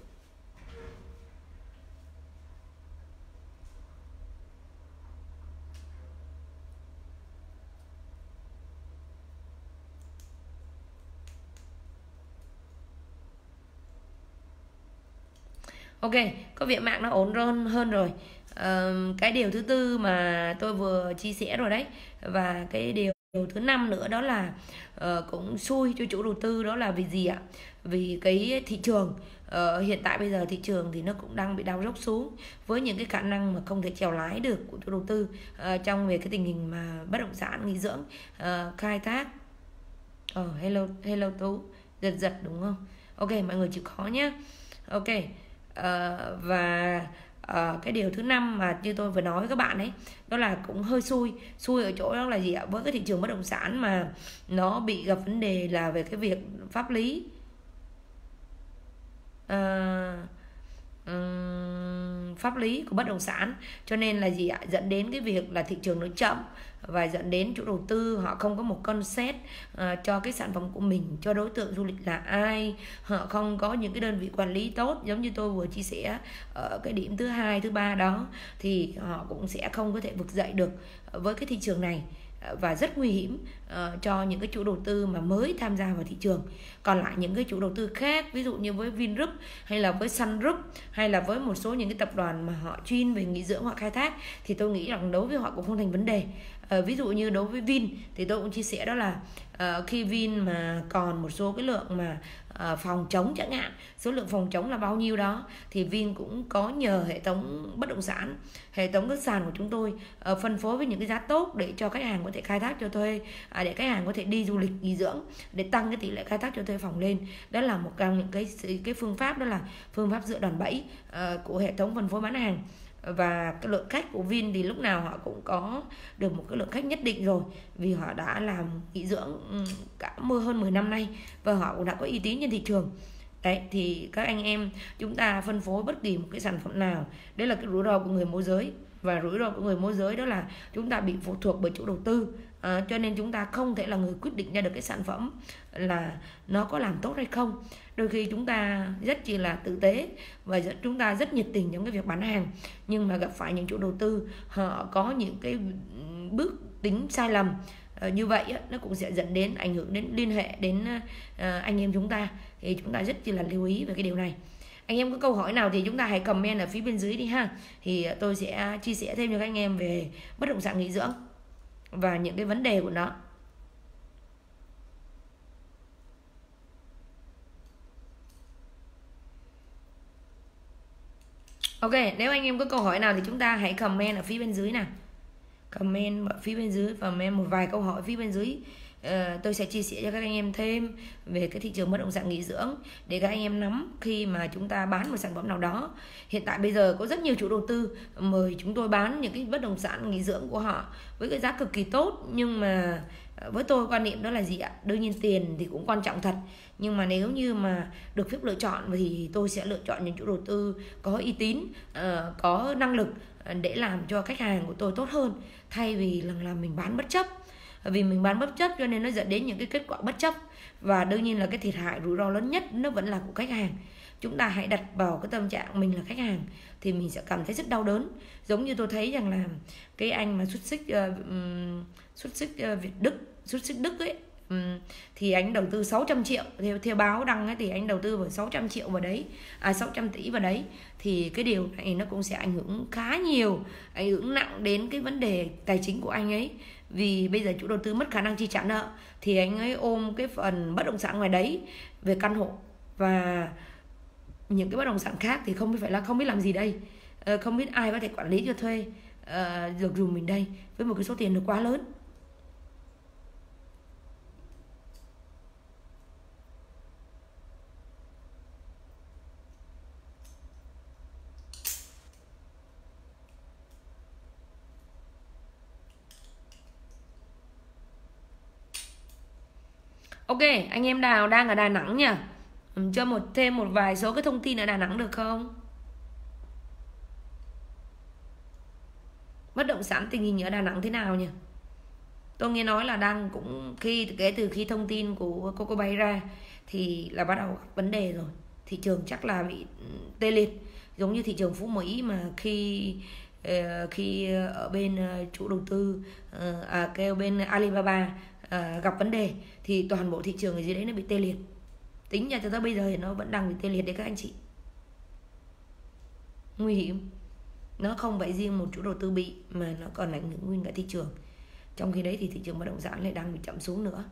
Ok, có việc mạng nó ổn hơn rồi. Cái điều thứ tư mà tôi vừa chia sẻ rồi đấy, và cái điều thứ năm nữa đó là cũng xui cho chủ đầu tư. Đó là vì gì ạ? Vì cái thị trường hiện tại bây giờ thị trường thì nó cũng đang bị đau dốc xuống, với những cái khả năng mà không thể chèo lái được của chủ đầu tư trong về cái tình hình mà bất động sản nghỉ dưỡng khai thác. Hello Tú, giật đúng không? Ok, mọi người chịu khó nhé. Ok, và cái điều thứ năm mà như tôi vừa nói với các bạn ấy, đó là cũng hơi xui ở chỗ đó là gì ạ? Với cái thị trường bất động sản mà nó bị gặp vấn đề là về cái việc pháp lý, pháp lý của bất động sản, cho nên là gì ạ, dẫn đến cái việc là thị trường nó chậm và dẫn đến chủ đầu tư họ không có một concept cho cái sản phẩm của mình, cho đối tượng du lịch là ai, họ không có những cái đơn vị quản lý tốt, giống như tôi vừa chia sẻ ở cái điểm thứ hai thứ ba đó, thì họ cũng sẽ không có thể vực dậy được với cái thị trường này, và rất nguy hiểm cho những cái chủ đầu tư mà mới tham gia vào thị trường. Còn lại những cái chủ đầu tư khác, ví dụ như với Vingroup hay là với Sun Group hay là với một số những cái tập đoàn mà họ chuyên về nghỉ dưỡng hoặc khai thác, thì tôi nghĩ rằng đối với họ cũng không thành vấn đề. Ví dụ như đối với Vin thì tôi cũng chia sẻ đó là khi Vin mà còn một số cái lượng mà phòng trống chẳng hạn, số lượng phòng trống là bao nhiêu đó, thì Vin cũng có nhờ hệ thống bất động sản, hệ thống các sàn của chúng tôi phân phối với những cái giá tốt để cho khách hàng có thể khai thác cho thuê, để khách hàng có thể đi du lịch nghỉ dưỡng, để tăng cái tỷ lệ khai thác cho thuê phòng lên. Đó là một trong những cái phương pháp, đó là phương pháp dựa đòn bẩy của hệ thống phân phối bán hàng. Và cái lượng khách của Vin thì lúc nào họ cũng có được một cái lượng khách nhất định rồi, vì họ đã làm nghỉ dưỡng cả hơn 10 năm nay và họ cũng đã có uy tín trên thị trường. Đấy, thì các anh em chúng ta phân phối bất kỳ một cái sản phẩm nào, đấy là cái rủi ro của người môi giới. Và rủi ro của người môi giới đó là chúng ta bị phụ thuộc bởi chủ đầu tư, cho nên chúng ta không thể là người quyết định ra được cái sản phẩm là nó có làm tốt hay không. Đôi khi chúng ta rất chỉ là tử tế và chúng ta rất nhiệt tình trong cái việc bán hàng, nhưng mà gặp phải những chủ đầu tư họ có những cái bước tính sai lầm như vậy nó cũng sẽ dẫn đến ảnh hưởng đến liên hệ đến anh em chúng ta, thì chúng ta rất chỉ là lưu ý về cái điều này. Anh em có câu hỏi nào thì chúng ta hãy comment ở phía bên dưới đi ha, thì tôi sẽ chia sẻ thêm cho các anh em về bất động sản nghỉ dưỡng và những cái vấn đề của nó. Ok, nếu anh em có câu hỏi nào thì chúng ta hãy comment ở phía bên dưới nào. Comment ở phía bên dưới và comment một vài câu hỏi phía bên dưới. Tôi sẽ chia sẻ cho các anh em thêm về cái thị trường bất động sản nghỉ dưỡng để các anh em nắm khi mà chúng ta bán một sản phẩm nào đó. Hiện tại bây giờ có rất nhiều chủ đầu tư mời chúng tôi bán những cái bất động sản nghỉ dưỡng của họ với cái giá cực kỳ tốt, nhưng mà với tôi quan niệm đó là gì ạ? Đương nhiên tiền thì cũng quan trọng thật, nhưng mà nếu như mà được phép lựa chọn thì tôi sẽ lựa chọn những chủ đầu tư có uy tín, có năng lực để làm cho khách hàng của tôi tốt hơn, thay vì là mình bán bất chấp. Vì mình bán bất chấp cho nên nó dẫn đến những cái kết quả bất chấp, và đương nhiên là cái thiệt hại rủi ro lớn nhất nó vẫn là của khách hàng. Chúng ta hãy đặt vào cái tâm trạng mình là khách hàng thì mình sẽ cảm thấy rất đau đớn. Giống như tôi thấy rằng là cái anh mà xuất xích Đức ấy, thì anh đầu tư 600 triệu theo báo đăng ấy, thì anh đầu tư vào 600 triệu vào đấy, 600 tỷ vào đấy, thì cái điều này nó cũng sẽ ảnh hưởng khá nhiều, ảnh hưởng nặng đến cái vấn đề tài chính của anh ấy. Vì bây giờ chủ đầu tư mất khả năng chi trả nợ thì anh ấy ôm cái phần bất động sản ngoài đấy về căn hộ và những cái bất động sản khác thì không biết làm gì đây, không biết ai có thể quản lý cho thuê được dùm mình đây với một cái số tiền nó quá lớn. Ok, anh em nào đang ở Đà Nẵng nhỉ? Cho thêm một vài số cái thông tin ở Đà Nẵng được không? Bất động sản tình hình ở Đà Nẵng thế nào nhỉ? Tôi nghe nói là đang cũng kể từ khi thông tin của Coco bay ra thì là bắt đầu gặp vấn đề rồi. Thị trường chắc là bị tê liệt, giống như thị trường Phú Mỹ mà khi ở bên chủ đầu tư kêu bên Alibaba gặp vấn đề thì toàn bộ thị trường ở dưới đấy nó bị tê liệt. Tính ra cho tới bây giờ thì nó vẫn đang bị tê liệt đấy các anh chị. Nguy hiểm. Nó không phải riêng một chủ đầu tư bị mà nó còn ảnh hưởng nguyên cả thị trường. Trong khi đấy thì thị trường bất động sản lại đang bị chậm xuống nữa.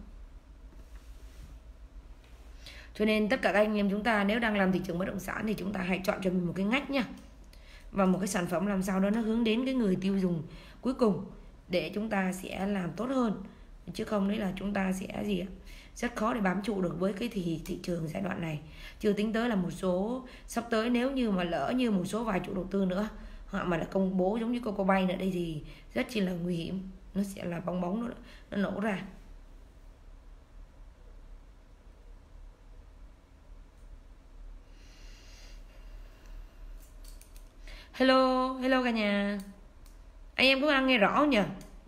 Cho nên tất cả các anh em chúng ta nếu đang làm thị trường bất động sản thì chúng ta hãy chọn cho mình một cái ngách nha, và một cái sản phẩm làm sao đó nó hướng đến cái người tiêu dùng cuối cùng để chúng ta sẽ làm tốt hơn. Chứ không đấy là chúng ta sẽ rất khó để bám trụ được với cái thị trường giai đoạn này. Chưa tính tới là một số sắp tới nếu như mà lỡ như một số vài chủ đầu tư nữa họ mà là công bố giống như Coco Bay nữa đây thì rất chi là nguy hiểm, nó sẽ là bong bóng nó nổ ra. Hello cả nhà, anh em có ăn nghe rõ không nhỉ?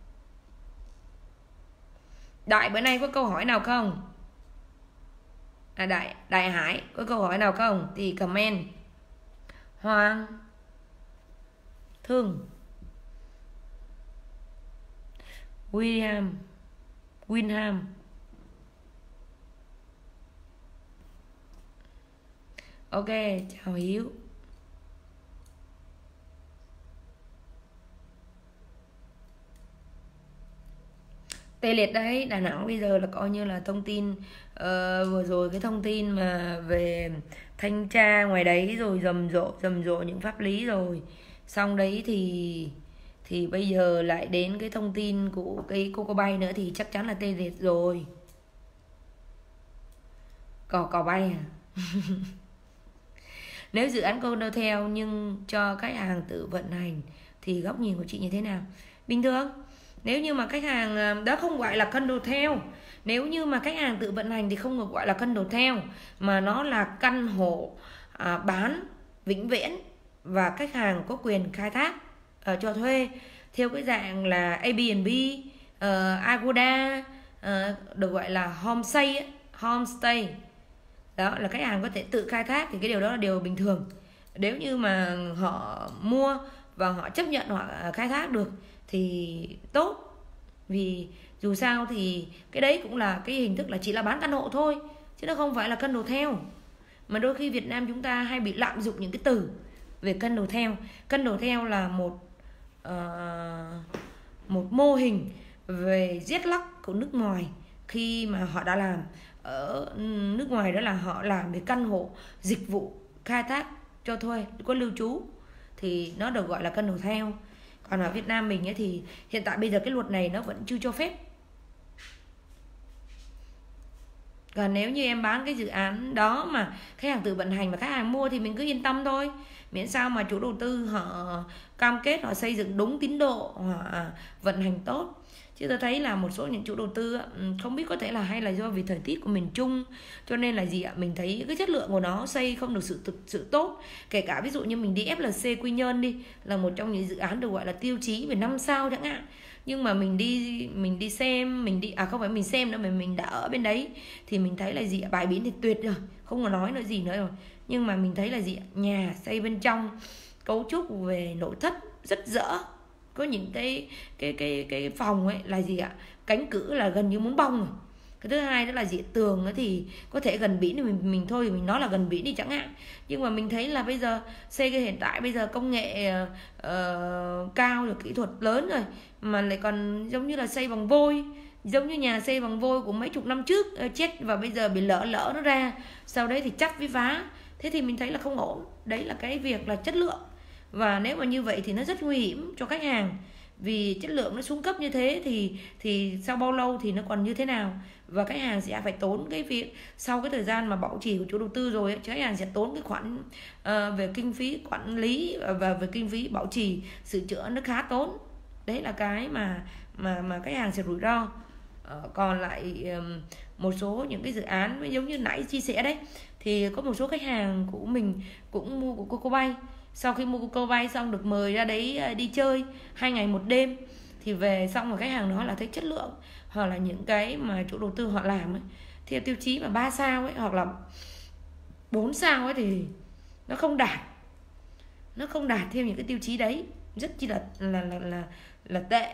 Đại bữa nay có câu hỏi nào không? Đại Hải có câu hỏi nào không thì comment. Hoàng Thương Winham ok, chào Hiếu. Tê liệt đấy, Đà Nẵng bây giờ là coi như là thông tin vừa rồi cái thông tin mà về thanh tra ngoài đấy rồi rầm rộ những pháp lý rồi, xong đấy thì bây giờ lại đến cái thông tin của cái Coco Bay nữa thì chắc chắn là tê liệt rồi. Cò bay à? Nếu dự án condotel nhưng cho khách hàng tự vận hành thì góc nhìn của chị như thế nào? Bình thường. Nếu như mà khách hàng đó không gọi là condotel, nếu như mà khách hàng tự vận hành thì không được gọi là condotel, mà nó là căn hộ bán vĩnh viễn và khách hàng có quyền khai thác cho thuê theo cái dạng là Airbnb, Agoda, được gọi là homestay. Đó là khách hàng có thể tự khai thác thì cái điều đó là điều bình thường. Nếu như mà họ mua và họ chấp nhận họ khai thác được thì tốt, vì dù sao thì cái đấy cũng là cái hình thức là chỉ là bán căn hộ thôi chứ nó không phải là condotel. Mà đôi khi Việt Nam chúng ta hay bị lạm dụng những cái từ về condotel. Condotel là một mô hình về giết lắc của nước ngoài khi mà họ đã làm ở nước ngoài, đó là họ làm về căn hộ dịch vụ khai thác cho thuê có lưu trú thì nó được gọi là condotel. Còn ở Việt Nam mình ấy thì hiện tại bây giờ cái luật này nó vẫn chưa cho phép. Còn nếu như em bán cái dự án đó mà khách hàng tự vận hành và khách hàng mua thì mình cứ yên tâm thôi, miễn sao mà chủ đầu tư họ cam kết họ xây dựng đúng tiến độ, họ vận hành tốt. Chứ tôi thấy là một số những chủ đầu tư không biết có thể là hay là do vì thời tiết của miền Trung cho nên là gì ạ, mình thấy cái chất lượng của nó xây không được thực sự tốt. Kể cả ví dụ như mình đi FLC Quy Nhơn đi, là một trong những dự án được gọi là tiêu chí về 5 sao chẳng hạn, nhưng mà mình đi xem, không phải mình xem nữa mà mình đã ở bên đấy thì mình thấy là gì ạ, bãi biển thì tuyệt rồi, không có nói nữa gì nữa rồi. Nhưng mà mình thấy là gì ạ, nhà xây bên trong cấu trúc về nội thất rất dở, có những cái phòng ấy là gì ạ, cánh cửa là gần như muốn bong rồi. Cái thứ hai đó là gì, tường ấy thì có thể gần biển thì mình thôi thì mình nói là gần biển đi chẳng hạn, nhưng mà mình thấy là bây giờ xây cái hiện tại bây giờ công nghệ cao rồi, kỹ thuật lớn rồi mà lại còn giống như là xây bằng vôi, giống như nhà xây bằng vôi của mấy chục năm trước chết và bây giờ bị lỡ nó ra, sau đấy thì chắc với vá, thế thì mình thấy là không ổn. Đấy là cái việc là chất lượng, và nếu mà như vậy thì nó rất nguy hiểm cho khách hàng, vì chất lượng nó xuống cấp như thế thì sau bao lâu thì nó còn như thế nào, và khách hàng sẽ phải tốn cái việc sau cái thời gian mà bảo trì của chủ đầu tư rồi ấy, khách hàng sẽ tốn cái khoản về kinh phí quản lý và về kinh phí bảo trì sửa chữa nó khá tốn. Đấy là cái mà khách hàng sẽ rủi ro. Còn lại một số những cái dự án giống như nãy chia sẻ đấy, thì có một số khách hàng của mình cũng mua của Coco Bay, sau khi mua Coco Bay xong được mời ra đấy đi chơi 2 ngày 1 đêm thì về xong rồi khách hàng nói là thấy chất lượng hoặc là những cái mà chủ đầu tư họ làm ấy, theo tiêu chí mà 3 sao ấy hoặc là 4 sao ấy thì nó không đạt theo những cái tiêu chí đấy, rất chi là tệ.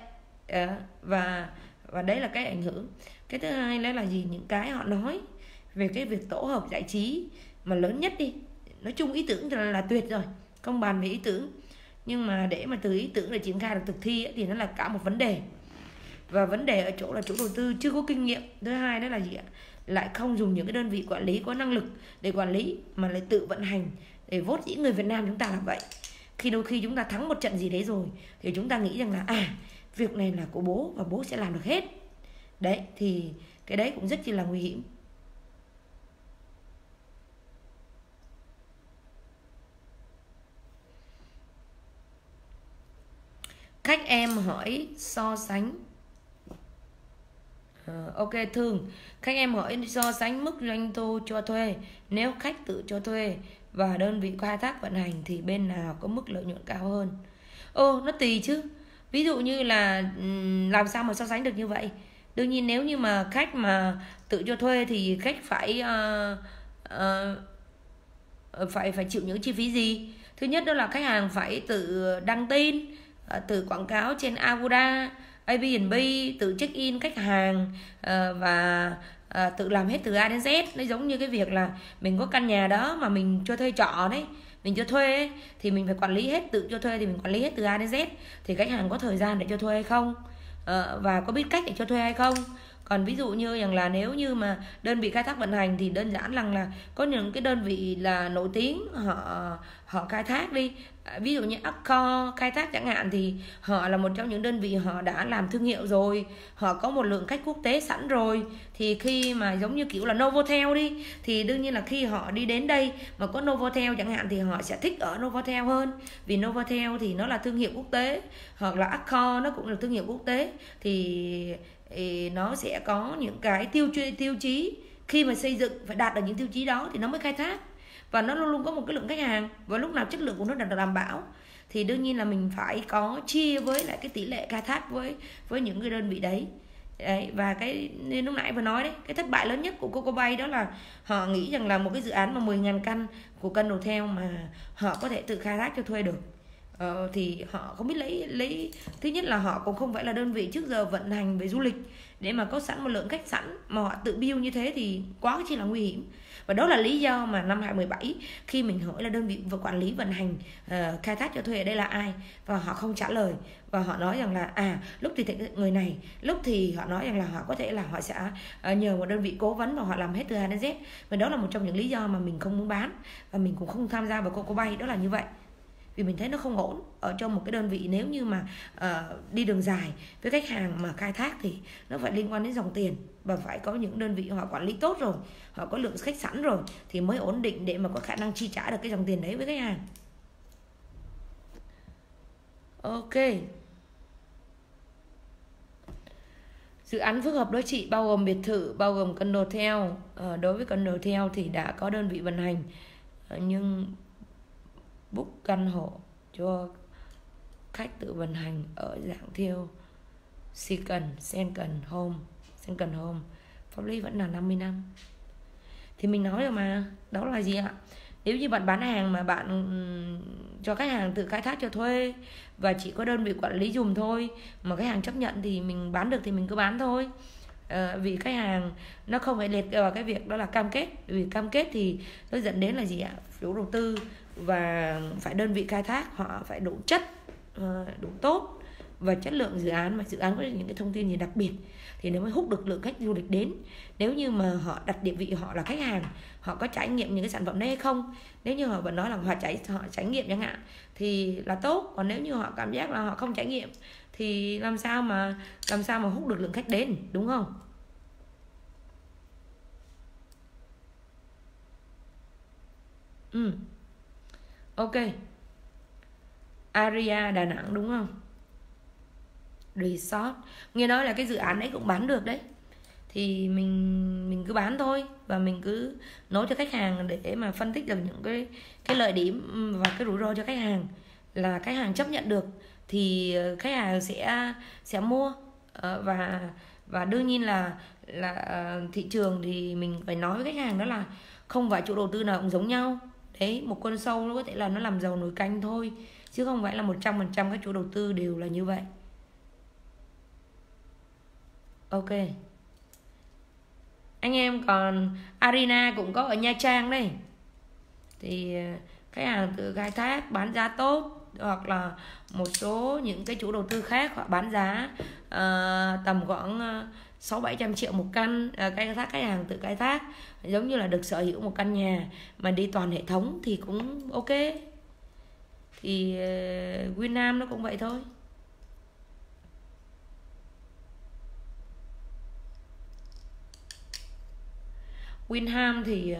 Và đấy là cái ảnh hưởng. Cái thứ hai là gì, những cái họ nói về cái việc tổ hợp giải trí mà lớn nhất đi, nói chung ý tưởng là tuyệt rồi, không bàn về ý tưởng, nhưng mà để mà từ ý tưởng để triển khai được thực thi ấy, thì nó là cả một vấn đề. Và vấn đề ở chỗ là chủ đầu tư chưa có kinh nghiệm. Thứ hai đó là gì ạ, lại không dùng những cái đơn vị quản lý có năng lực để quản lý mà lại tự vận hành, để vốt dĩ người Việt Nam chúng ta là vậy. Khi đôi khi chúng ta thắng một trận gì đấy rồi thì chúng ta nghĩ rằng là việc này là của bố và bố sẽ làm được hết. Đấy thì cái đấy cũng rất chi là nguy hiểm. Khách em hỏi so sánh ok Thương, khách em hỏi so sánh mức doanh thu cho thuê nếu khách tự cho thuê và đơn vị khai thác vận hành thì bên nào có mức lợi nhuận cao hơn? Nó tùy chứ. Ví dụ như là làm sao mà so sánh được như vậy? Đương nhiên nếu như mà khách mà tự cho thuê thì khách phải phải chịu những chi phí gì? Thứ nhất đó là khách hàng phải tự đăng tin, tự quảng cáo trên Agoda, Airbnb, tự check in khách hàng, và tự làm hết từ A đến Z. Nó giống như cái việc là mình có căn nhà đó mà mình cho thuê trọ đấy, mình cho thuê ấy, thì mình phải quản lý hết, tự cho thuê thì mình quản lý hết từ A đến Z. Thì khách hàng có thời gian để cho thuê hay không, và có biết cách để cho thuê hay không. Còn ví dụ như rằng là nếu như mà đơn vị khai thác vận hành thì đơn giản là có những cái đơn vị là nổi tiếng, họ khai thác đi, ví dụ như Accor khai thác chẳng hạn, thì họ là một trong những đơn vị họ đã làm thương hiệu rồi, họ có một lượng khách quốc tế sẵn rồi. Thì khi mà giống như kiểu là Novotel đi, thì đương nhiên là khi họ đi đến đây mà có Novotel chẳng hạn thì họ sẽ thích ở Novotel hơn, vì Novotel thì nó là thương hiệu quốc tế, hoặc là Accor nó cũng là thương hiệu quốc tế, thì nó sẽ có những cái tiêu chí, khi mà xây dựng phải đạt được những tiêu chí đó thì nó mới khai thác, và nó luôn luôn có một cái lượng khách hàng, và lúc nào chất lượng của nó được đảm bảo thì đương nhiên là mình phải có chia với lại cái tỷ lệ khai thác với những cái đơn vị đấy. Và cái nên lúc nãy vừa nói đấy, cái thất bại lớn nhất của Cocobay đó là họ nghĩ rằng là một cái dự án mà 10.000 căn của Condotel mà họ có thể tự khai thác cho thuê được. Thì họ không biết lấy thứ nhất là họ cũng không phải là đơn vị trước giờ vận hành về du lịch để mà có sẵn một lượng khách sẵn, mà họ tự build như thế thì quá chỉ là nguy hiểm. Và đó là lý do mà năm 2017 khi mình hỏi là đơn vị quản lý vận hành khai thác cho thuê ở đây là ai, và họ không trả lời, và họ nói rằng là lúc thì người này, lúc thì họ nói rằng là họ có thể là họ sẽ nhờ một đơn vị cố vấn và họ làm hết từ A đến Z. Và đó là một trong những lý do mà mình không muốn bán và mình cũng không tham gia vào Cocobay, đó là như vậy. Vì mình thấy nó không ổn ở trong một cái đơn vị, nếu như mà đi đường dài với khách hàng mà khai thác thì nó phải liên quan đến dòng tiền, và phải có những đơn vị họ quản lý tốt rồi, họ có lượng khách sẵn rồi thì mới ổn định để mà có khả năng chi trả được cái dòng tiền đấy với khách hàng. Ok. Dự án phức hợp đối trị bao gồm biệt thự, bao gồm Condotel. Đối với Condotel thì đã có đơn vị vận hành, nhưng book căn hộ cho khách tự vận hành ở dạng theo second home, pháp lý vẫn là 50 năm. Thì mình nói rồi mà, đó là gì ạ? Nếu như bạn bán hàng mà bạn cho khách hàng tự khai thác cho thuê và chỉ có đơn vị quản lý dùm thôi, mà khách hàng chấp nhận thì mình bán được thì mình cứ bán thôi. Vì khách hàng nó không phải liệt vào cái việc đó là cam kết, vì cam kết thì nó dẫn đến là gì ạ? Chủ đầu tư và phải đơn vị khai thác họ phải đủ chất, đủ tốt và chất lượng dự án, mà dự án có những cái thông tin gì đặc biệt thì nó mới hút được lượng khách du lịch đến. Nếu như mà họ đặt địa vị họ là khách hàng, họ có trải nghiệm những cái sản phẩm đấy hay không, nếu như họ vẫn nói là họ trải nghiệm chẳng hạn thì là tốt, còn nếu như họ cảm giác là họ không trải nghiệm thì làm sao mà hút được lượng khách đến, đúng không? Ok. Aria Đà Nẵng đúng không? Resort, nghe nói là cái dự án đấy cũng bán được đấy, thì mình cứ bán thôi, và mình cứ nói cho khách hàng để mà phân tích được những cái lợi điểm và cái rủi ro cho khách hàng, là khách hàng chấp nhận được thì khách hàng sẽ mua. Và đương nhiên là thị trường thì mình phải nói với khách hàng đó là không phải chủ đầu tư nào cũng giống nhau đấy. Một con sâu nó có thể là nó làm giàu nồi canh thôi, chứ không phải là 100% các chủ đầu tư đều là như vậy. Ok. Anh em còn Arena cũng có ở Nha Trang đây, thì khách hàng tự khai thác bán giá tốt, hoặc là một số những cái chủ đầu tư khác họ bán giá tầm khoảng 600-700 triệu một căn. Khách hàng tự khai thác giống như là được sở hữu một căn nhà mà đi toàn hệ thống thì cũng ok. Thì Winam nó cũng vậy thôi. Winham thì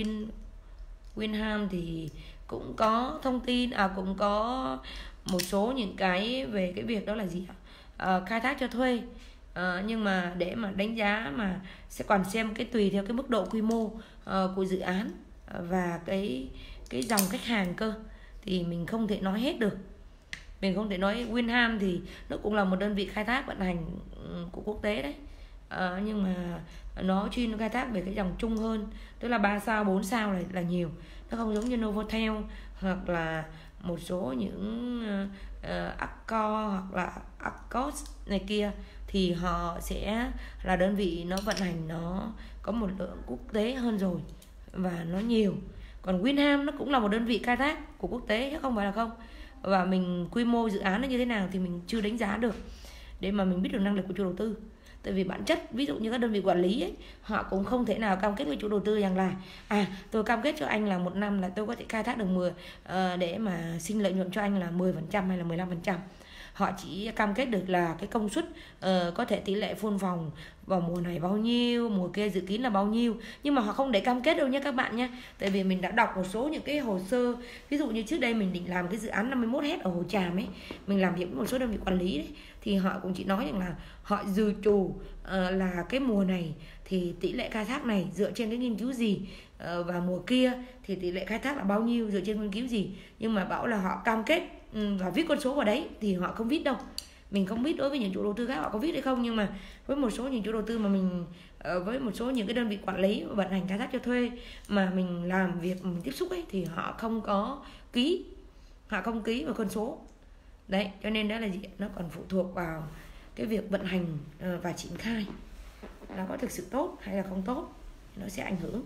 Winham thì cũng có thông tin, cũng có một số những cái về cái việc đó là gì ạ? Khai thác cho thuê. Nhưng mà để mà đánh giá mà sẽ còn xem cái tùy theo cái mức độ quy mô của dự án và cái dòng khách hàng cơ, thì mình không thể nói hết được. Mình không thể nói. Winham thì nó cũng là một đơn vị khai thác vận hành của quốc tế đấy, nhưng mà nó chuyên khai thác về cái dòng chung hơn, tức là 3 sao 4 sao là nhiều. Nó không giống như Novotel hoặc là một số những Accor hoặc là Accor này kia, thì họ sẽ là đơn vị nó vận hành, nó có một lượng quốc tế hơn rồi và nó nhiều. Còn Winham nó cũng là một đơn vị khai thác của quốc tế chứ không phải là không. Và mình quy mô dự án nó như thế nào thì mình chưa đánh giá được để mà mình biết được năng lực của chủ đầu tư. Tại vì bản chất ví dụ như các đơn vị quản lý ấy, họ cũng không thể nào cam kết với chủ đầu tư rằng là tôi cam kết cho anh là 1 năm là tôi có thể khai thác được 10 để mà sinh lợi nhuận cho anh là 10% hay là 15%. Họ chỉ cam kết được là cái công suất, có thể tỷ lệ phun phòng vào mùa này bao nhiêu, mùa kia dự kiến là bao nhiêu. Nhưng mà họ không để cam kết đâu nha các bạn nha. Tại vì mình đã đọc một số những cái hồ sơ, ví dụ như trước đây mình định làm cái dự án 51 hectare ở Hồ Tràm ấy, mình làm việc với một số đơn vị quản lý đấy, thì họ cũng chỉ nói rằng là họ dự trù là cái mùa này thì tỷ lệ khai thác này dựa trên cái nghiên cứu gì, và mùa kia thì tỷ lệ khai thác là bao nhiêu dựa trên nghiên cứu gì. Nhưng mà bảo là họ cam kết và viết con số vào đấy thì họ không viết đâu. Mình không biết đối với những chủ đầu tư khác họ có viết hay không, nhưng mà với một số những chủ đầu tư mà mình với một số những cái đơn vị quản lý vận hành khai thác cho thuê mà mình làm việc, mình tiếp xúc ấy, thì họ không ký vào con số đấy. Cho nên đó là gì, nó còn phụ thuộc vào cái việc vận hành và triển khai nó có thực sự tốt hay là không tốt, nó sẽ ảnh hưởng.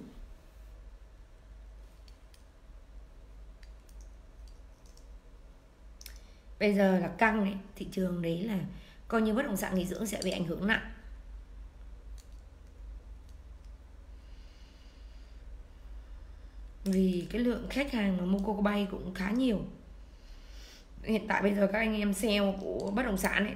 Bây giờ là căng ấy, thị trường đấy là coi như bất động sản nghỉ dưỡng sẽ bị ảnh hưởng nặng. Vì cái lượng khách hàng mà mua Coco Bay cũng khá nhiều. Hiện tại bây giờ các anh em sale của bất động sản ấy,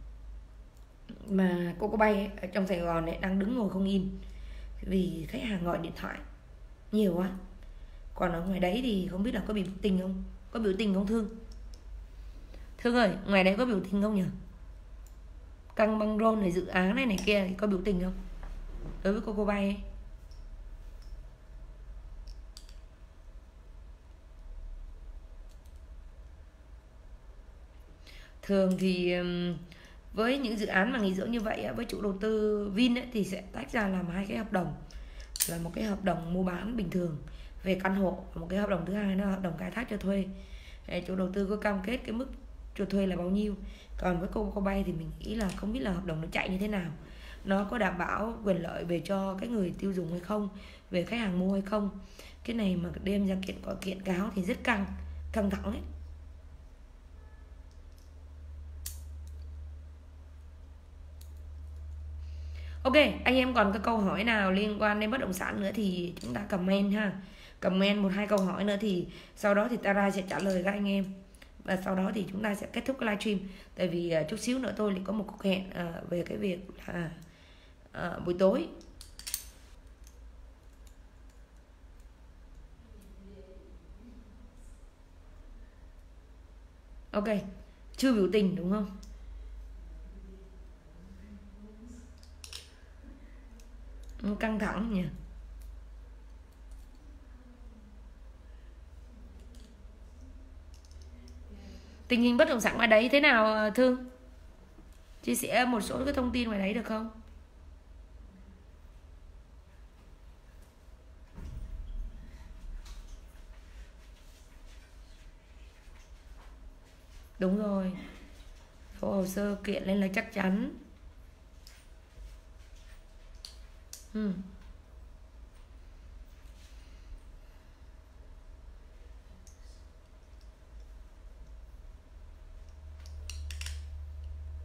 mà Coco Bay ấy, ở trong Sài Gòn ấy, đang đứng ngồi không yên vì khách hàng gọi điện thoại nhiều quá. Còn ở ngoài đấy thì không biết là có biểu tình không? Có biểu tình không Thương? Thương ơi, ngoài đấy có biểu tình không nhỉ? Căng băng rôn này, dự án này kia thì có biểu tình không? Đối với Coco Bay ấy. Thường thì với những dự án mà nghỉ dưỡng như vậy với chủ đầu tư Vin ấy, thì sẽ tách ra làm 2 cái hợp đồng. Là một cái hợp đồng mua bán bình thường về căn hộ, và một cái hợp đồng thứ hai là hợp đồng khai thác cho thuê. Chủ đầu tư có cam kết cái mức cho thuê là bao nhiêu. Còn với Coco Bay thì mình nghĩ là không biết là hợp đồng nó chạy như thế nào, nó có đảm bảo quyền lợi về cho cái người tiêu dùng hay không, về khách hàng mua hay không. Cái này mà đem ra kiện cáo thì rất căng thẳng ấy. Ok, anh em còn cái câu hỏi nào liên quan đến bất động sản nữa thì chúng ta comment ha. Comment 1-2 câu hỏi nữa thì sau đó thì Tara sẽ trả lời các anh em. Và sau đó thì chúng ta sẽ kết thúc cái livestream. Tại vì chút xíu nữa tôi lại có một cuộc hẹn về cái việc là buổi tối. Ok, chưa biểu tình đúng không? Căng thẳng nhỉ. Tình hình bất động sản ngoài đấy thế nào Thương? Chia sẻ một số cái thông tin ngoài đấy được không? Đúng rồi, hồ sơ kiện lên là chắc chắn.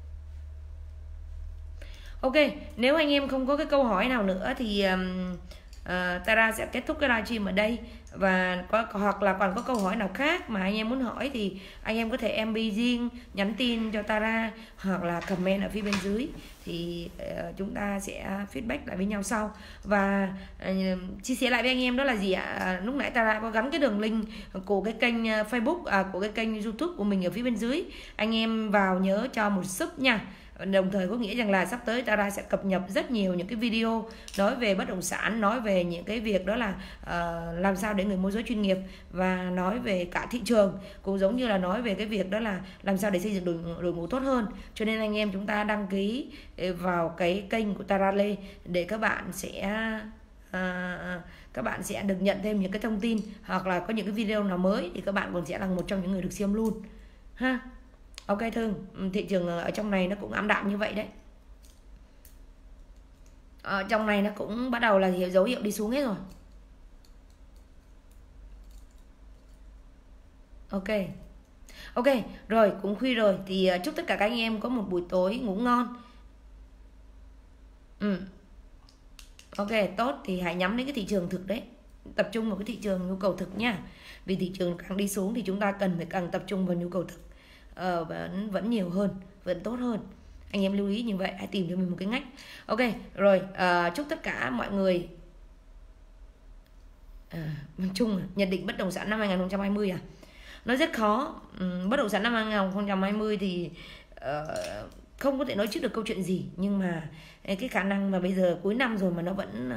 Ok, nếu anh em không có cái câu hỏi nào nữa thì Tara sẽ kết thúc cái livestream ở đây, và hoặc là còn có câu hỏi nào khác mà anh em muốn hỏi thì anh em có thể MB riêng, nhắn tin cho Tara hoặc là comment ở phía bên dưới, thì chúng ta sẽ feedback lại với nhau sau. Và chia sẻ lại với anh em đó là gì ạ? Lúc nãy Tara có gắn cái đường link của cái kênh Facebook, của cái kênh YouTube của mình ở phía bên dưới, anh em vào nhớ cho một sub nha. Đồng thời có nghĩa rằng là sắp tới Tara sẽ cập nhật rất nhiều những cái video nói về bất động sản, nói về những cái việc đó là làm sao để người môi giới chuyên nghiệp, và nói về cả thị trường, cũng giống như là nói về cái việc đó là làm sao để xây dựng đội ngũ tốt hơn. Cho nên anh em chúng ta đăng ký vào cái kênh của Tara Lê để các bạn sẽ được nhận thêm những cái thông tin, hoặc là có những cái video nào mới thì các bạn còn sẽ là một trong những người được xem luôn ha. Ok Thương, thị trường ở trong này nó cũng ảm đạm như vậy đấy. Ở trong này nó cũng bắt đầu là dấu hiệu đi xuống hết rồi. Ok, rồi cũng khuya rồi, thì chúc tất cả các anh em có một buổi tối ngủ ngon. Ok, tốt, thì hãy nhắm đến cái thị trường thực đấy, tập trung vào cái thị trường nhu cầu thực nha. Vì thị trường càng đi xuống thì chúng ta cần phải càng tập trung vào nhu cầu thực, vẫn nhiều hơn, vẫn tốt hơn. Anh em lưu ý như vậy, hãy tìm cho mình một cái ngách. Ok, rồi chúc tất cả mọi người nói chung nhận định bất động sản năm 2020 nó rất khó. Bất động sản năm 2020 thì không có thể nói trước được câu chuyện gì, nhưng mà cái khả năng mà bây giờ cuối năm rồi mà nó vẫn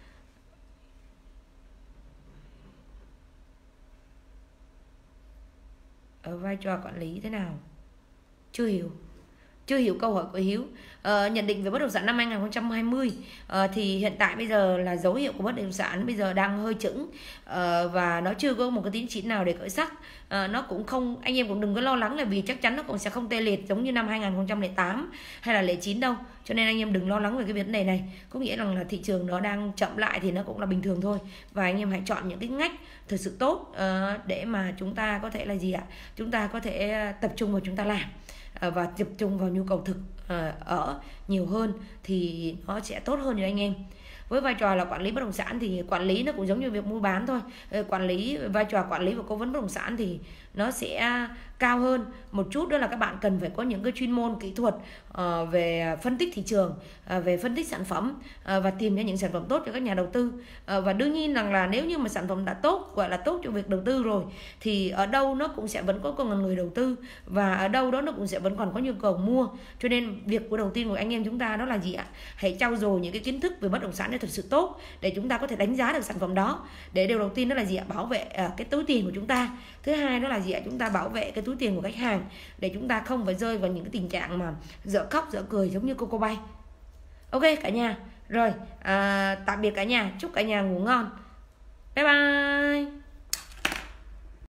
ở vai trò quản lý thế nào chưa hiểu câu hỏi của Hiếu. Nhận định về bất động sản năm 2020 thì hiện tại bây giờ là dấu hiệu của bất động sản bây giờ đang hơi chững, và nó chưa có một cái tín chỉ nào để khởi sắc. Nó cũng không, anh em cũng đừng có lo lắng là vì chắc chắn nó cũng sẽ không tê liệt giống như năm 2008 hay là 09 đâu. Cho nên anh em đừng lo lắng về cái vấn đề này, có nghĩa rằng là thị trường nó đang chậm lại thì nó cũng là bình thường thôi. Và anh em hãy chọn những cái ngách thực sự tốt để mà chúng ta có thể là gì ạ? Chúng ta có thể tập trung vào chúng ta làm, và tập trung vào nhu cầu thực ở nhiều hơn thì nó sẽ tốt hơn cho anh em. Với vai trò là quản lý bất động sản thì quản lý nó cũng giống như việc mua bán thôi. Vai trò quản lý và cố vấn bất động sản thì nó sẽ cao hơn một chút, đó là các bạn cần phải có những cái chuyên môn kỹ thuật về phân tích thị trường, về phân tích sản phẩm, và tìm ra những sản phẩm tốt cho các nhà đầu tư. Và đương nhiên rằng là nếu như mà sản phẩm đã tốt, gọi là tốt cho việc đầu tư rồi, thì ở đâu nó cũng sẽ vẫn có con người đầu tư, và ở đâu đó nó cũng sẽ vẫn còn có nhu cầu mua. Cho nên việc của đầu tiên của anh em chúng ta đó là gì ạ? Hãy trau dồi những cái kiến thức về bất động sản để thật sự tốt, để chúng ta có thể đánh giá được sản phẩm đó. Để điều đầu tiên đó là gì ạ? Bảo vệ cái túi tiền của chúng ta. Thứ hai đó là gì ạ? Chúng ta bảo vệ cái túi tiền của khách hàng, để chúng ta không phải rơi vào những cái tình trạng mà dở khóc dở cười giống như Coco Bay. Ok cả nhà. Rồi tạm biệt cả nhà, chúc cả nhà ngủ ngon. Bye bye.